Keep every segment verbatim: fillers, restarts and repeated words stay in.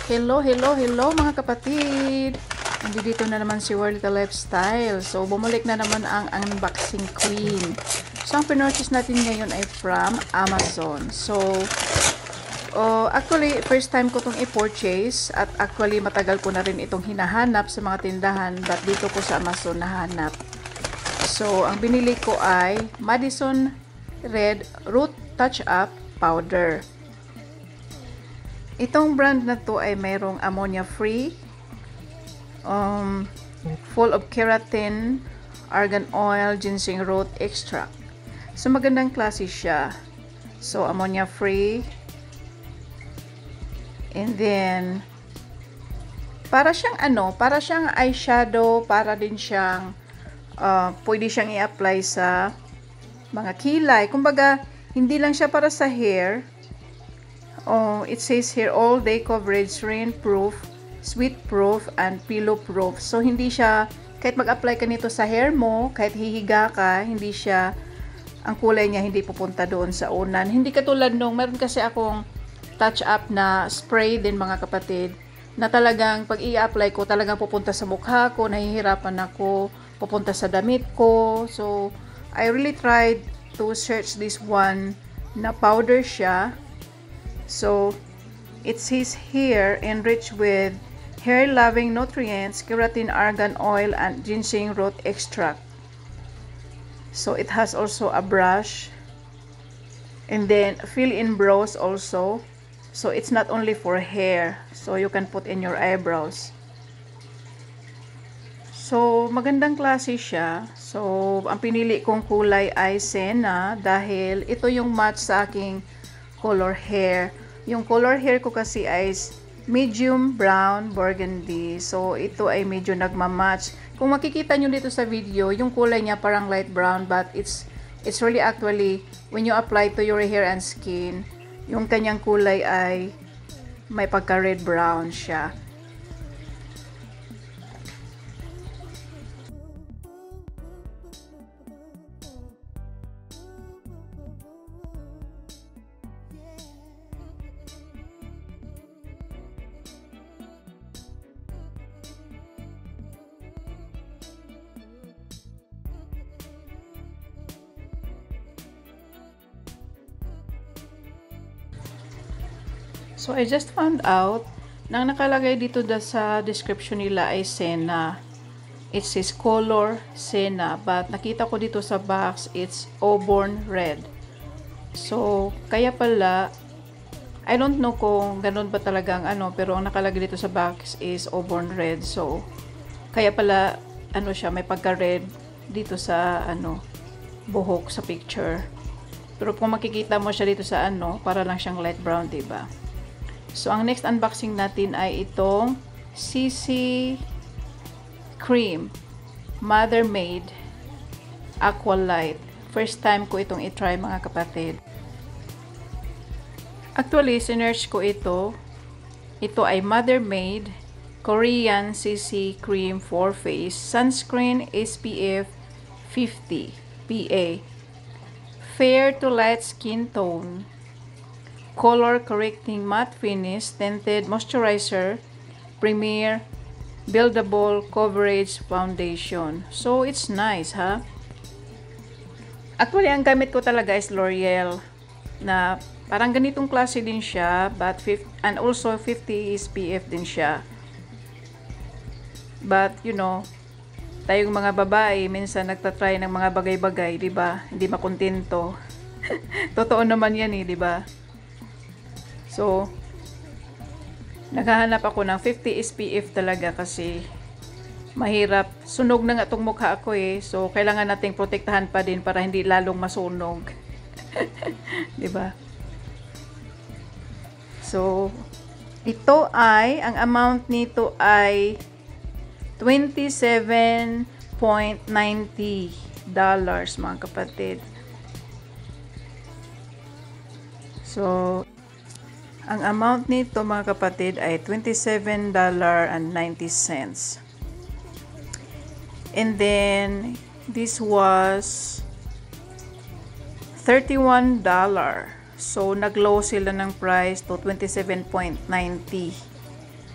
Hello, hello, hello mga kapatid! Nandito na naman si Whirlita Lifestyle. So, bumalik na naman ang unboxing queen. So, ang pinurchase natin ngayon ay from Amazon. So, oh, actually, first time ko itong i-purchase. At actually, matagal ko na rin itong hinahanap sa mga tindahan. But dito ko sa Amazon nahanap. So, ang binili ko ay Madison Red Root Touch-Up Powder. Itong brand na to ay mayroong ammonia-free, um, full of keratin, argan oil, ginseng root extract. So, magandang klase siya. So, ammonia-free. And then, para siyang ano, para siyang eyeshadow, para din siyang, uh, pwede siyang i-apply sa mga kilay. Kumbaga, hindi lang siya para sa hair. Oh, it says here, all day coverage, rain proof, sweat proof, and pillow proof. So, hindi siya, kahit mag-apply ka nito sa hair mo, kahit hihiga ka, hindi siya, ang kulay niya hindi pupunta doon sa unan. Hindi katulad nung, meron kasi akong touch-up na spray din mga kapatid, na talagang pag i-apply ko, talagang pupunta sa mukha ko, nahihirapan ako, pupunta sa damit ko. So, I really tried to search this one na powder siya. So, it says here, enriched with hair-loving nutrients, keratin, argan oil, and ginseng root extract. So, it has also a brush. And then, fill-in brows also. So, it's not only for hair. So, you can put in your eyebrows. So, magandang klase siya. So, ang pinili kong kulay ay Senna dahil ito yung match sa aking color hair. Yung color hair ko kasi ay medium brown burgundy. So, ito ay medyo nagmamatch. Kung makikita nyo dito sa video, yung kulay niya parang light brown, but it's it's really actually, when you apply to your hair and skin, yung kanyang kulay ay may pagka red brown siya. So, I just found out, nang nakalagay dito da sa description nila ay Senna. It says color Senna, but nakita ko dito sa box, it's auburn red. So, kaya pala, I don't know kung ganun ba talagang ano, pero ang nakalagay dito sa box is auburn red. So, kaya pala, ano siya, may pagka-red dito sa, ano, buhok sa picture. Pero kung makikita mo siya dito sa ano, para lang siyang light brown, diba? So, ang next unboxing natin ay itong C C Cream Mother Made Aqua Light. First time ko itong i-try mga kapatid. Actually, sinearch ko ito. Ito ay Mother Made Korean C C Cream for Face Sunscreen S P F fifty P A. Fair to light skin tone. Color correcting matte finish, tinted moisturizer, premier buildable coverage foundation. So, it's nice, ha? Actually, ang gamit ko talaga is L'Oreal na parang ganitong klase din siya, but fifty, and also fifty S P F din siya. But, you know, tayong mga babae, minsan nagtatry ng mga bagay-bagay, di ba? Hindi makontento. Totoo naman yan eh, di ba? So, naghahanap ako ng fifty S P F talaga kasi mahirap. Sunog na nga itong mukha ako eh. So, kailangan nating protektahan pa din para hindi lalong masunog. Diba? So, ito ay, ang amount nito ay twenty-seven ninety dollars mga kapatid. So, ang amount nito mga kapatid ay twenty-seven ninety. And then, this was thirty-one dollars. So, nag-low sila ng price to twenty-seven ninety.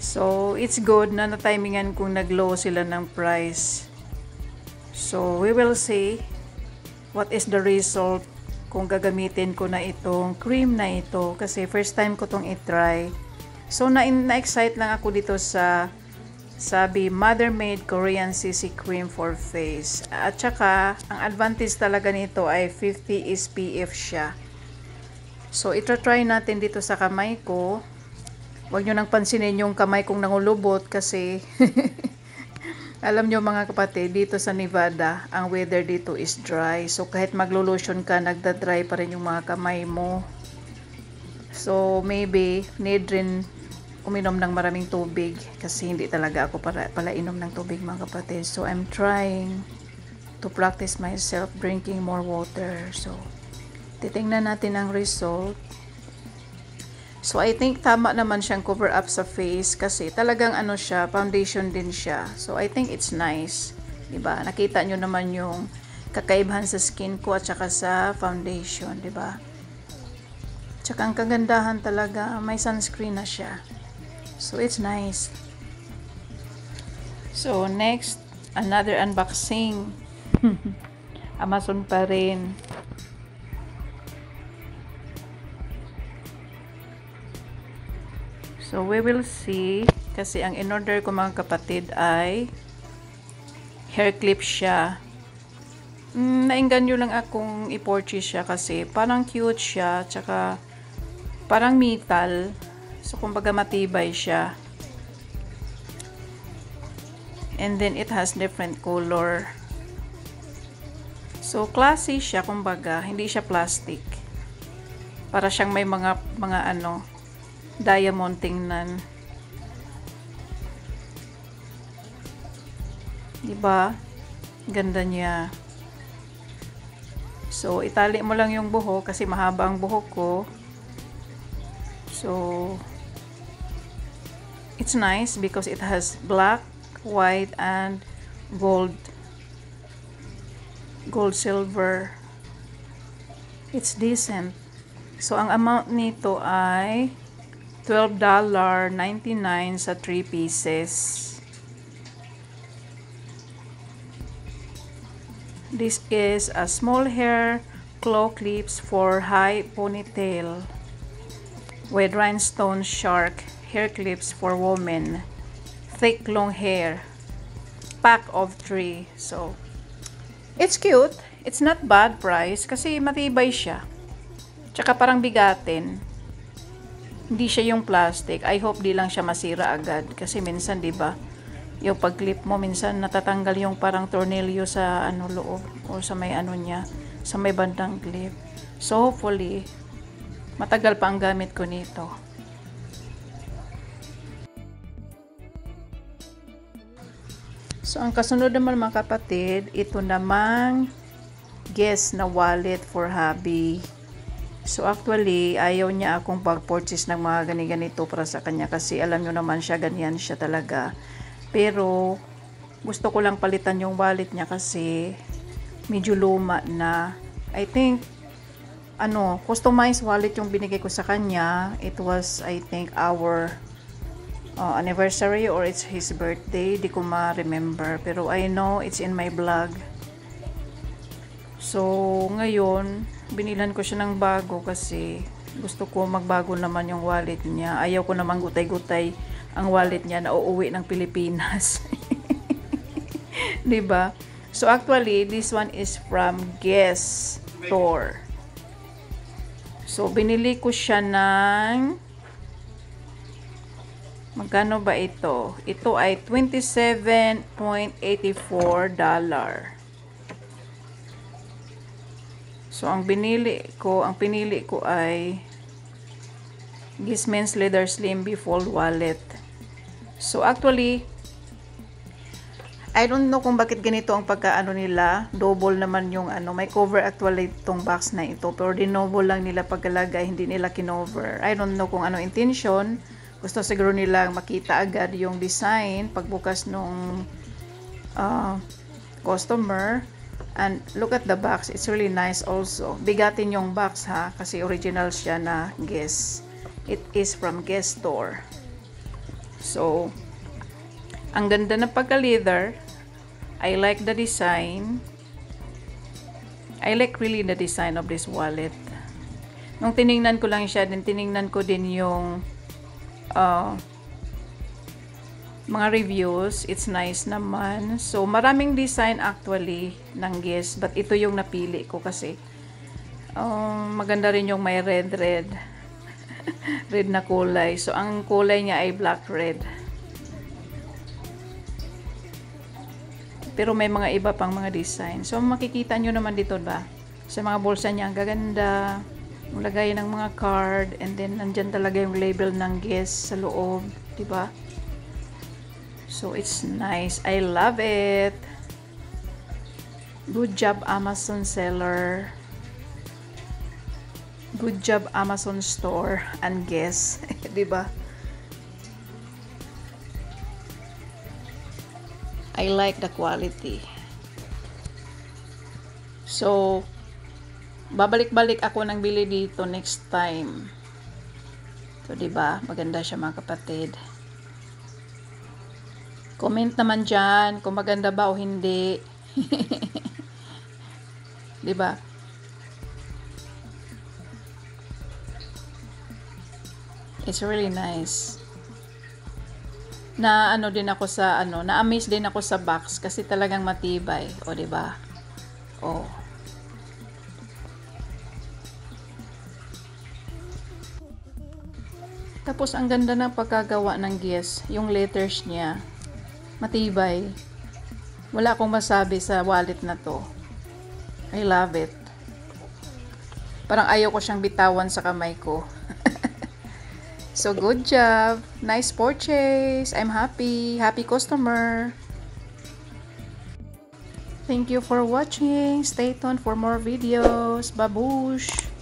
So, it's good na na-timingan kung nag-low sila ng price. So, we will see what is the result kung gagamitin ko na itong cream na ito. Kasi first time ko itong i-try. So, na-excite lang ako dito sa sabi Mother Made Korean C C Cream for Face. At saka, ang advantage talaga nito ay fifty S P F siya. So, itra-try natin dito sa kamay ko. Huwag nyo nang pansinin yung kamay kong nangulubot kasi alam nyo mga kapatid, dito sa Nevada, ang weather dito is dry. So, kahit maglo-lotion ka, nagda-dry pa rin yung mga kamay mo. So, maybe, need rin uminom ng maraming tubig kasi hindi talaga ako para, pala inom ng tubig mga kapatid. So, I'm trying to practice myself drinking more water. So, titingnan natin ang result. So, I think tama naman siyang cover up sa face kasi talagang ano siya, foundation din siya. So, I think it's nice. Diba? Nakita nyo naman yung kakaibahan sa skin ko at saka sa foundation. Diba? Tsaka ang kagandahan talaga, may sunscreen na siya. So, it's nice. So, next, another unboxing. Amazon pa rin. So, we will see. Kasi ang in-order ko mga kapatid ay hair clip siya. Mm, nainganyo lang akong i-purchase siya kasi parang cute siya. Tsaka parang metal. So, kumbaga matibay siya. And then, it has different color. So, classy siya, kumbaga. Hindi siya plastic. Para siyang may mga, mga ano, diamond tingnan. Diba? Ganda niya. So, itali mo lang yung buhok kasi mahaba ang buhok ko. So, it's nice because it has black, white, and gold. Gold, silver. It's decent. So, ang amount nito ay twelve ninety-nine sa three pieces. This is a small hair claw clips for high ponytail with rhinestone shark hair clips for women. Thick long hair. Pack of three. So, it's cute. It's not bad price kasi matibay siya. Tsaka parang bigatin. Hindi siya yung plastic. I hope di lang siya masira agad. Kasi minsan, di ba, yung pag-clip mo, minsan natatanggal yung parang tornilyo sa ano loob. O sa may ano niya. Sa may bandang clip. So, hopefully, matagal pa ang gamit ko nito. So, ang kasunod naman mga kapatid, ito namang Guess na wallet for hubby. So actually, ayaw niya akong pag-purchase ng mga gani-ganito para sa kanya kasi alam nyo naman siya, ganyan siya talaga. Pero, gusto ko lang palitan yung wallet niya kasi medyo luma na. I think, ano, customized wallet yung binigay ko sa kanya. It was, I think, our uh, anniversary or it's his birthday. Di ko ma-remember. Pero I know it's in my blog. So, ngayon, binilan ko siya ng bago kasi gusto ko magbago naman yung wallet niya. Ayaw ko naman gutay-gutay ang wallet niya na uuwi ng Pilipinas. Diba? So actually, this one is from Guess Store. So binili ko siya ng magkano ba ito? Ito ay twenty-seven eighty-four dollars. So, ang binili ko, ang pinili ko ay Guess Men's Leather Slim Fold Wallet. So, actually, I don't know kung bakit ganito ang pagkaano nila. Double naman yung ano. May cover actually itong box na ito. Pero dinoble lang nila pagkalagay. Hindi nila kinover. I don't know kung ano intention. Gusto siguro nilang makita agad yung design pagbukas nung uh, customer. And look at the box. It's really nice also. Bigatin yung box ha. Kasi original siya na Guess. It is from Guess Store. So, ang ganda ng pagka-leather. I like the design. I like really the design of this wallet. Nung tiningnan ko lang siya, din tiningnan ko din yung uh, mga reviews. It's nice naman. So, maraming design actually ng Guess, but ito yung napili ko kasi um, maganda rin yung may red red. Red na kulay. So, ang kulay niya ay black red. Pero may mga iba pang mga design. So, makikita nyo naman dito ba? Sa mga bulsa niya, ang gaganda. Yung lagay ng mga card. And then, nandyan talaga yung label ng Guess sa loob. Diba? So, it's nice. I love it. Good job, Amazon seller. Good job, Amazon store and Guess. Diba? I like the quality. So, babalik-balik ako ng bili dito next time. So, diba? Maganda siya mga kapatid. Comment naman dyan kung maganda ba o hindi. Diba? It's really nice. Na ano din ako sa ano, na-amaze din ako sa box kasi talagang matibay, o di ba? Oh. Tapos ang ganda ng pagkagawa ng Guess, yung letters niya. Matibay. Wala akong masabi sa wallet na to. I love it. Parang ayaw ko siyang bitawan sa kamay ko. So, good job. Nice purchase. I'm happy. Happy customer. Thank you for watching. Stay tuned for more videos. Babush!